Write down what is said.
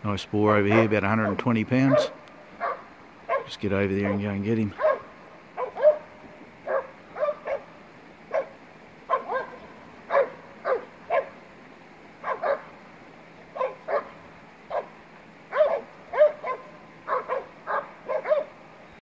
Nice boar over here, about 120 pounds. Just get over there and go and get him.